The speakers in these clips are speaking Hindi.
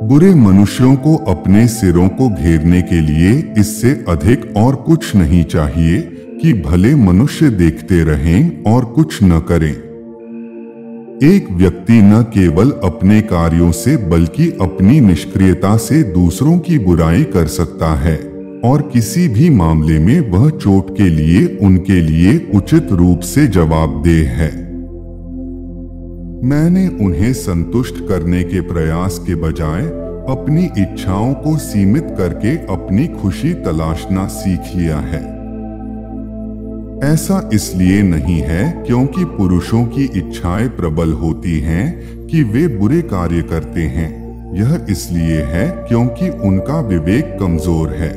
बुरे मनुष्यों को अपने सिरों को घेरने के लिए इससे अधिक और कुछ नहीं चाहिए कि भले मनुष्य देखते रहें और कुछ न करें। एक व्यक्ति न केवल अपने कार्यों से बल्कि अपनी निष्क्रियता से दूसरों की बुराई कर सकता है और किसी भी मामले में वह चोट के लिए उनके लिए उचित रूप से जवाबदेह है। मैंने उन्हें संतुष्ट करने के प्रयास के बजाय अपनी इच्छाओं को सीमित करके अपनी खुशी तलाशना सीख लिया है। ऐसा इसलिए नहीं है क्योंकि पुरुषों की इच्छाएं प्रबल होती हैं कि वे बुरे कार्य करते हैं। यह इसलिए है क्योंकि उनका विवेक कमजोर है।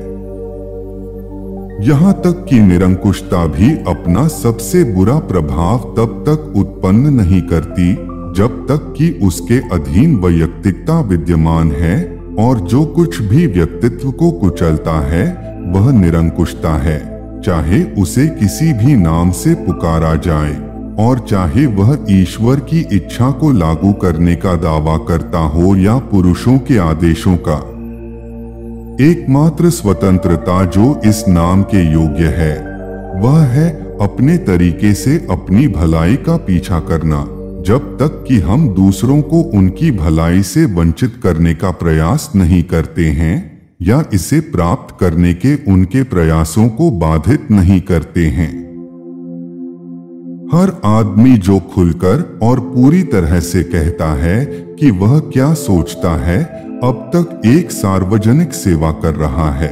यहाँ तक कि निरंकुशता भी अपना सबसे बुरा प्रभाव तब तक उत्पन्न नहीं करती जब तक कि उसके अधीन वैयक्तिकता विद्यमान है, और जो कुछ भी व्यक्तित्व को कुचलता है वह निरंकुशता है, चाहे उसे किसी भी नाम से पुकारा जाए और चाहे वह ईश्वर की इच्छा को लागू करने का दावा करता हो या पुरुषों के आदेशों का। एकमात्र स्वतंत्रता जो इस नाम के योग्य है वह है अपने तरीके से अपनी भलाई का पीछा करना, जब तक कि हम दूसरों को उनकी भलाई से वंचित करने का प्रयास नहीं करते हैं या इसे प्राप्त करने के उनके प्रयासों को बाधित नहीं करते हैं। हर आदमी जो खुलकर और पूरी तरह से कहता है कि वह क्या सोचता है, अब तक एक सार्वजनिक सेवा कर रहा है।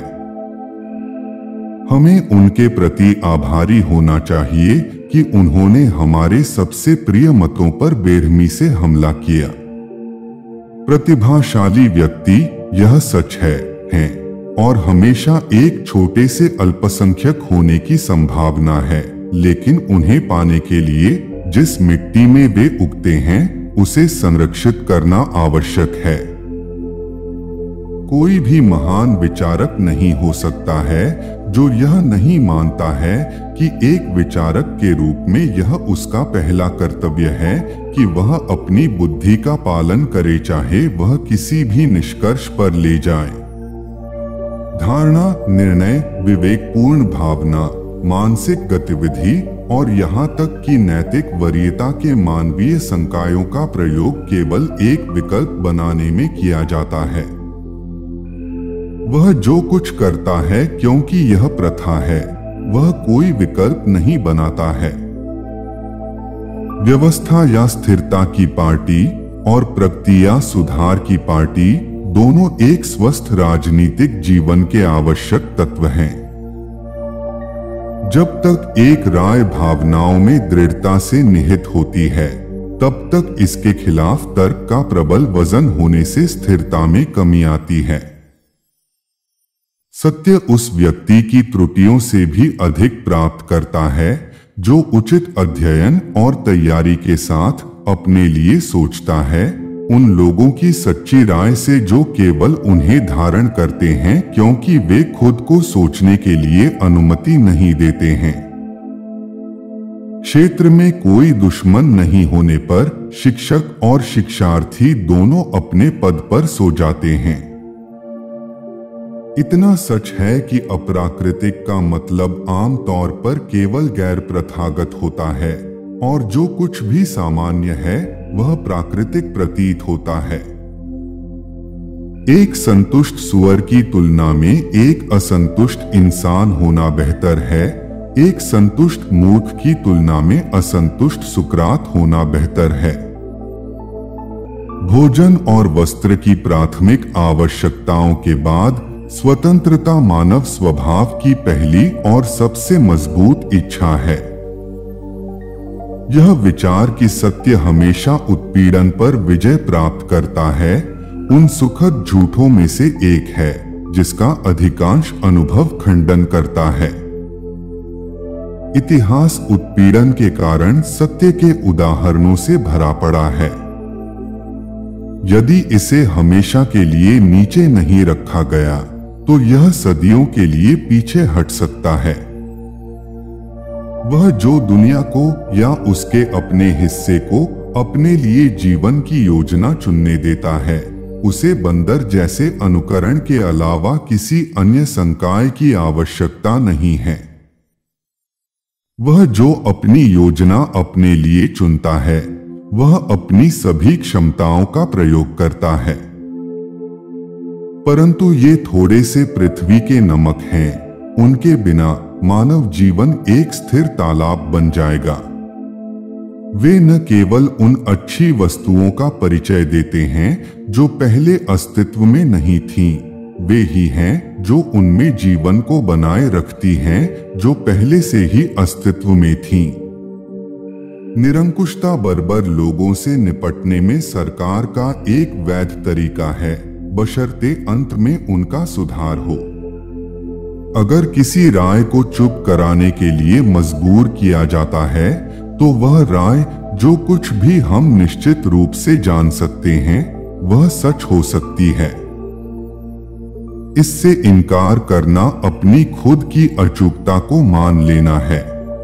हमें उनके प्रति आभारी होना चाहिए कि उन्होंने हमारे सबसे प्रिय मतों पर बेरहमी से हमला किया। प्रतिभाशाली व्यक्ति यह सच है और हमेशा एक छोटे से अल्पसंख्यक होने की संभावना है, लेकिन उन्हें पाने के लिए जिस मिट्टी में वे उगते हैं उसे संरक्षित करना आवश्यक है। कोई भी महान विचारक नहीं हो सकता है जो यह नहीं मानता है कि एक विचारक के रूप में यह उसका पहला कर्तव्य है कि वह अपनी बुद्धि का पालन करे, चाहे वह किसी भी निष्कर्ष पर ले जाए। धारणा, निर्णय, विवेकपूर्ण भावना, मानसिक गतिविधि और यहाँ तक कि नैतिक वरीयता के मानवीय संकायों का प्रयोग केवल एक विकल्प बनाने में किया जाता है। वह जो कुछ करता है क्योंकि यह प्रथा है, वह कोई विकल्प नहीं बनाता है। व्यवस्था या स्थिरता की पार्टी और प्रगति या सुधार की पार्टी दोनों एक स्वस्थ राजनीतिक जीवन के आवश्यक तत्व हैं। जब तक एक राय भावनाओं में दृढ़ता से निहित होती है, तब तक इसके खिलाफ तर्क का प्रबल वजन होने से स्थिरता में कमी आती है। सत्य उस व्यक्ति की त्रुटियों से भी अधिक प्राप्त करता है जो उचित अध्ययन और तैयारी के साथ अपने लिए सोचता है, उन लोगों की सच्ची राय से जो केवल उन्हें धारण करते हैं क्योंकि वे खुद को सोचने के लिए अनुमति नहीं देते हैं। क्षेत्र में कोई दुश्मन नहीं होने पर शिक्षक और शिक्षार्थी दोनों अपने पद पर सो जाते हैं। इतना सच है कि अप्राकृतिक का मतलब आम तौर पर केवल गैर प्रथागत होता है और जो कुछ भी सामान्य है वह प्राकृतिक प्रतीत होता है। एक संतुष्ट सुअर की तुलना में एक असंतुष्ट इंसान होना बेहतर है। एक संतुष्ट मूर्ख की तुलना में असंतुष्ट सुकरात होना बेहतर है। भोजन और वस्त्र की प्राथमिक आवश्यकताओं के बाद स्वतंत्रता मानव स्वभाव की पहली और सबसे मजबूत इच्छा है। यह विचार कि सत्य हमेशा उत्पीड़न पर विजय प्राप्त करता है, उन सुखद झूठों में से एक है जिसका अधिकांश अनुभव खंडन करता है। इतिहास उत्पीड़न के कारण सत्य के उदाहरणों से भरा पड़ा है। यदि इसे हमेशा के लिए नीचे नहीं रखा गया तो यह सदियों के लिए पीछे हट सकता है। वह जो दुनिया को या उसके अपने हिस्से को अपने लिए जीवन की योजना चुनने देता है, उसे बंदर जैसे अनुकरण के अलावा किसी अन्य संकाय की आवश्यकता नहीं है। वह जो अपनी योजना अपने लिए चुनता है, वह अपनी सभी क्षमताओं का प्रयोग करता है। परंतु ये थोड़े से पृथ्वी के नमक हैं, उनके बिना मानव जीवन एक स्थिर तालाब बन जाएगा। वे न केवल उन अच्छी वस्तुओं का परिचय देते हैं जो पहले अस्तित्व में नहीं थीं, वे ही हैं जो उनमें जीवन को बनाए रखती हैं जो पहले से ही अस्तित्व में थीं। निरंकुशता बर्बर लोगों से निपटने में सरकार का एक वैध तरीका है, बशर्ते अंत में उनका सुधार हो। अगर किसी राय को चुप कराने के लिए मजबूर किया जाता है, तो वह राय जो कुछ भी हम निश्चित रूप से जान सकते हैं, वह सच हो सकती है। इससे इनकार करना अपनी खुद की अचूकता को मान लेना है।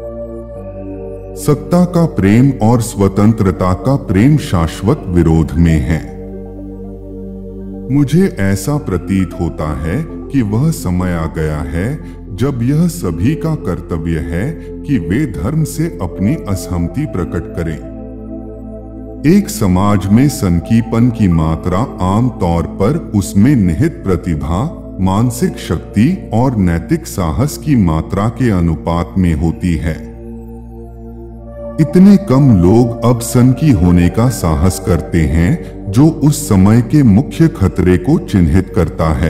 सत्ता का प्रेम और स्वतंत्रता का प्रेम शाश्वत विरोध में है। मुझे ऐसा प्रतीत होता है कि वह समय आ गया है जब यह सभी का कर्तव्य है कि वे धर्म से अपनी असहमति प्रकट करें। एक समाज में सनकीपन की मात्रा आम तौर पर उसमें निहित प्रतिभा, मानसिक शक्ति और नैतिक साहस की मात्रा के अनुपात में होती है। इतने कम लोग अब सनकी होने का साहस करते हैं जो उस समय के मुख्य खतरे को चिन्हित करता है।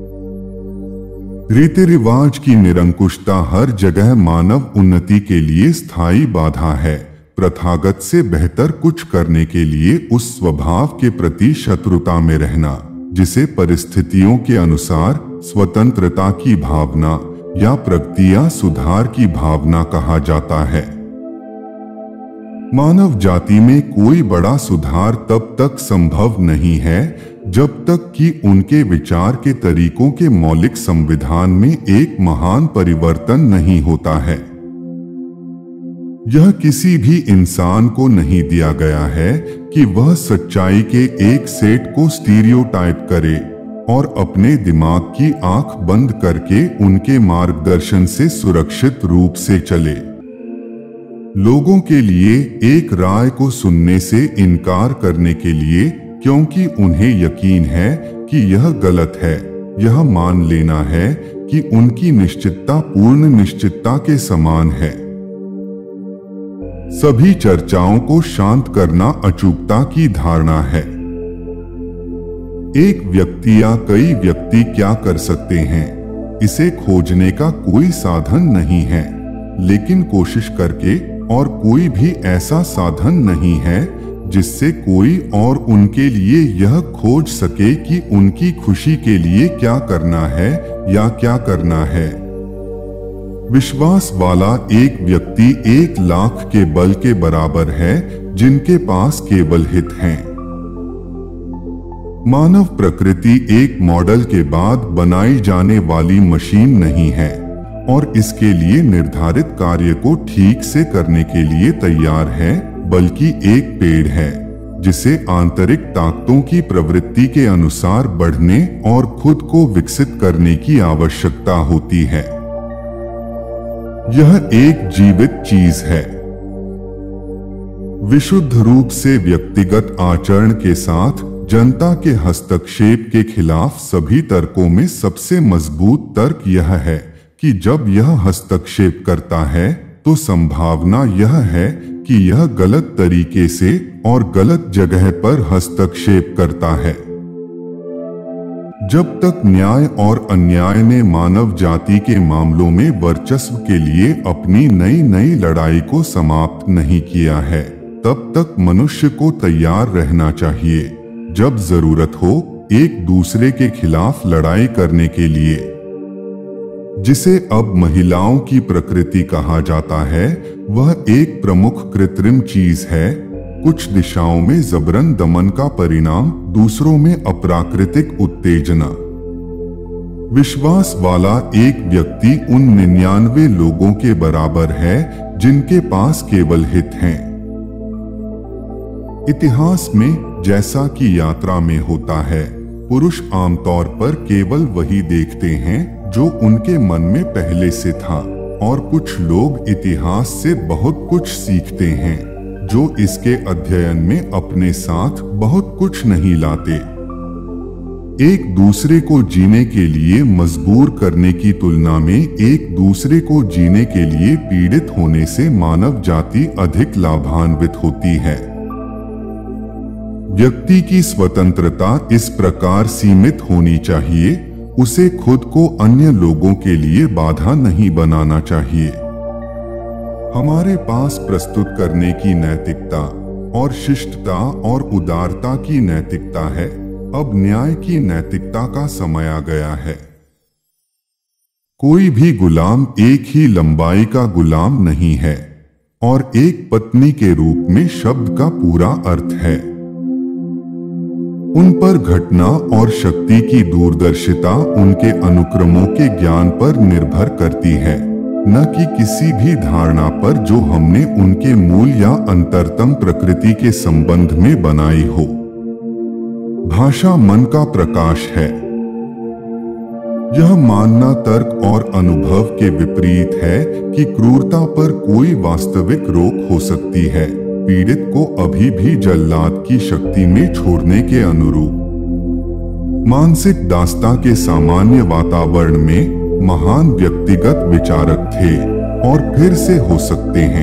रीति रिवाज की निरंकुशता हर जगह मानव उन्नति के लिए स्थायी बाधा है। प्रथागत से बेहतर कुछ करने के लिए उस स्वभाव के प्रति शत्रुता में रहना, जिसे परिस्थितियों के अनुसार स्वतंत्रता की भावना या प्रगति या सुधार की भावना कहा जाता है। मानव जाति में कोई बड़ा सुधार तब तक संभव नहीं है जब तक कि उनके विचार के तरीकों के मौलिक संविधान में एक महान परिवर्तन नहीं होता है। यह किसी भी इंसान को नहीं दिया गया है कि वह सच्चाई के एक सेट को स्टीरियोटाइप करे और अपने दिमाग की आंख बंद करके उनके मार्गदर्शन से सुरक्षित रूप से चले। लोगों के लिए एक राय को सुनने से इनकार करने के लिए, क्योंकि उन्हें यकीन है कि यह गलत है, यह मान लेना है कि उनकी निश्चितता पूर्ण निश्चितता के समान है। सभी चर्चाओं को शांत करना अचूकता की धारणा है। एक व्यक्ति या कई व्यक्ति क्या कर सकते हैं, इसे खोजने का कोई साधन नहीं है, लेकिन कोशिश करके और कोई भी ऐसा साधन नहीं है जिससे कोई और उनके लिए यह खोज सके कि उनकी खुशी के लिए क्या करना है या क्या करना है। विश्वास वाला एक व्यक्ति 1,00,000 के बल के बराबर है जिनके पास केवल हित हैं। मानव प्रकृति एक मॉडल के बाद बनाई जाने वाली मशीन नहीं है और इसके लिए निर्धारित कार्य को ठीक से करने के लिए तैयार है, बल्कि एक पेड़ है जिसे आंतरिक ताकतों की प्रवृत्ति के अनुसार बढ़ने और खुद को विकसित करने की आवश्यकता होती है। यह एक जीवित चीज है। विशुद्ध रूप से व्यक्तिगत आचरण के साथ जनता के हस्तक्षेप के खिलाफ सभी तर्कों में सबसे मजबूत तर्क यह है कि जब यह हस्तक्षेप करता है तो संभावना यह है कि यह गलत तरीके से और गलत जगह पर हस्तक्षेप करता है। जब तक न्याय और अन्याय ने मानव जाति के मामलों में वर्चस्व के लिए अपनी नई नई लड़ाई को समाप्त नहीं किया है, तब तक मनुष्य को तैयार रहना चाहिए, जब जरूरत हो, एक दूसरे के खिलाफ लड़ाई करने के लिए। जिसे अब महिलाओं की प्रकृति कहा जाता है, वह एक प्रमुख कृत्रिम चीज है, कुछ दिशाओं में जबरन दमन का परिणाम, दूसरों में अप्राकृतिक उत्तेजना। विश्वास वाला एक व्यक्ति उन 99 लोगों के बराबर है जिनके पास केवल हित हैं। इतिहास में जैसा कि यात्रा में होता है, पुरुष आमतौर पर केवल वही देखते हैं जो उनके मन में पहले से था, और कुछ लोग इतिहास से बहुत कुछ सीखते हैं जो इसके अध्ययन में अपने साथ बहुत कुछ नहीं लाते। एक दूसरे को जीने के लिए मजबूर करने की तुलना में एक दूसरे को जीने के लिए पीड़ित होने से मानव जाति अधिक लाभान्वित होती है। व्यक्ति की स्वतंत्रता इस प्रकार सीमित होनी चाहिए, उसे खुद को अन्य लोगों के लिए बाधा नहीं बनाना चाहिए। हमारे पास प्रस्तुत करने की नैतिकता और शिष्टता और उदारता की नैतिकता है। अब न्याय की नैतिकता का समय आ गया है। कोई भी गुलाम एक ही लंबाई का गुलाम नहीं है, और एक पत्नी के रूप में शब्द का पूरा अर्थ है। उन पर घटना और शक्ति की दूरदर्शिता उनके अनुक्रमों के ज्ञान पर निर्भर करती है, न कि किसी भी धारणा पर जो हमने उनके मूल या अंतरतम प्रकृति के संबंध में बनाई हो। भाषा मन का प्रकाश है। यह मानना तर्क और अनुभव के विपरीत है कि क्रूरता पर कोई वास्तविक रोक हो सकती है, पीड़ित को अभी भी जल्लाद की शक्ति में छोड़ने के अनुरूप। मानसिक दास्तां के सामान्य वातावरण में महान व्यक्तिगत विचारक थे और फिर से हो सकते हैं।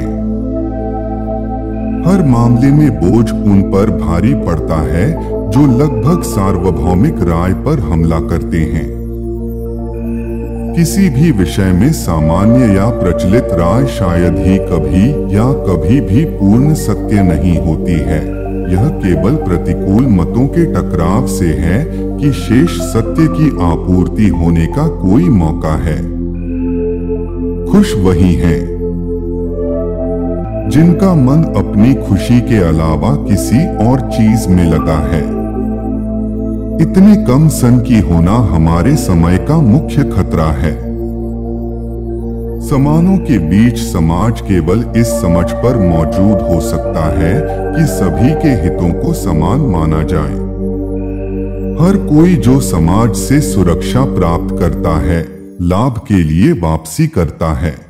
हर मामले में बोझ उन पर भारी पड़ता है जो लगभग सार्वभौमिक राय पर हमला करते हैं। किसी भी विषय में सामान्य या प्रचलित राय शायद ही कभी या कभी भी पूर्ण सत्य नहीं होती है। यह केवल प्रतिकूल मतों के टकराव से है कि शेष सत्य की आपूर्ति होने का कोई मौका है। खुश वही हैं जिनका मन अपनी खुशी के अलावा किसी और चीज में लगा है। इतने कम सन की होना हमारे समय का मुख्य खतरा है। समानों के बीच समाज केवल इस समझ पर मौजूद हो सकता है कि सभी के हितों को समान माना जाए। हर कोई जो समाज से सुरक्षा प्राप्त करता है, लाभ के लिए वापसी करता है।